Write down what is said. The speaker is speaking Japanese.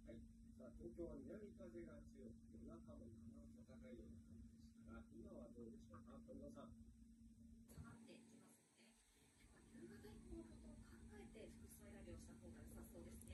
はい。さあ、東京は南風が強く、夜中も暖かいような感じでしたが、今はどうでしょうか、近藤さん。 下がっていきますので、夕方以降のことを考えて服装選びをした方が良さそうですね。